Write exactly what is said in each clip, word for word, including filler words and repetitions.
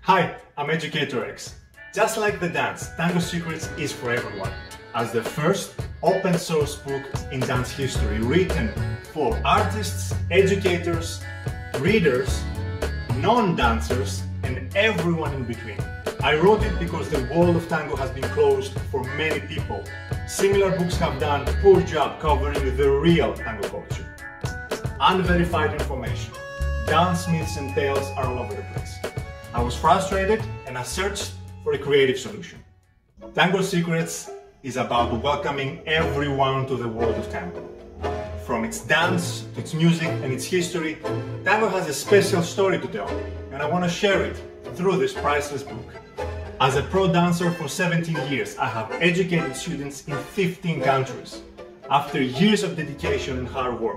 Hi, I'm Educator X. Just like the dance, Tango Secrets is for everyone, as the first open source book in dance history written for artists, educators, readers, non-dancers, and everyone in between. I wrote it because the world of tango has been closed for many people. Similar books have done a poor job covering the real tango culture. Unverified information, dance myths and tales are all over the place. I was frustrated and I searched for a creative solution. Tango Secrets is about welcoming everyone to the world of tango. From its dance, to its music and its history, tango has a special story to tell, and I want to share it through this priceless book. As a pro dancer for seventeen years, I have educated students in fifteen countries. After years of dedication and hard work,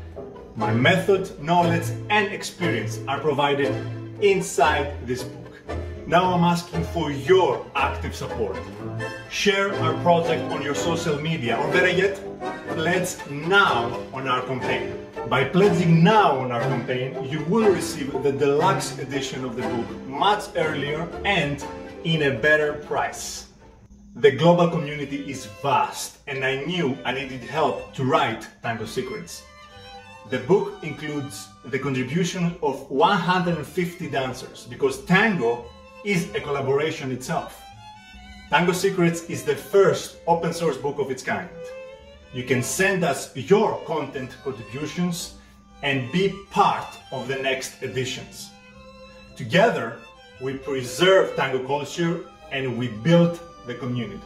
my method, knowledge and experience are provided inside this book. Now I'm asking for your active support. Share our project on your social media, or better yet, pledge now on our campaign. By pledging now on our campaign, you will receive the deluxe edition of the book much earlier and in a better price. The global community is vast, and I knew I needed help to write Tango Secrets. The book includes the contribution of one hundred fifty dancers, because tango is a collaboration itself. Tango Secrets is the first open source book of its kind. You can send us your content contributions and be part of the next editions. Together, we preserve tango culture and we build the community.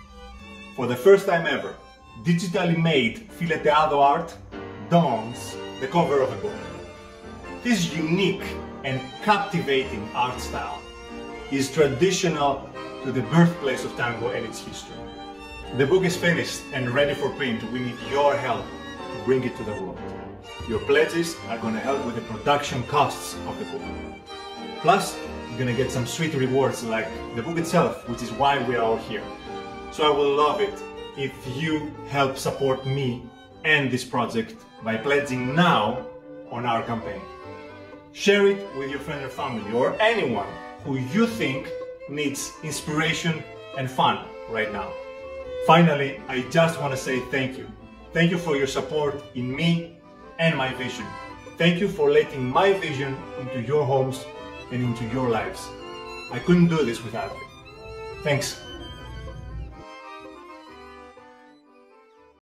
For the first time ever, digitally made fileteado art dons the cover of a book. This unique and captivating art style is traditional to the birthplace of tango and its history. The book is finished and ready for print. We need your help to bring it to the world. Your pledges are going to help with the production costs of the book. Plus, you're going to get some sweet rewards like the book itself, which is why we are all here. So I will love it if you help support me and this project by pledging now on our campaign. Share it with your friend or family, or anyone who you think needs inspiration and fun right now. Finally, I just want to say thank you. Thank you for your support in me and my vision. Thank you for letting my vision into your homes and into your lives. I couldn't do this without you. Thanks.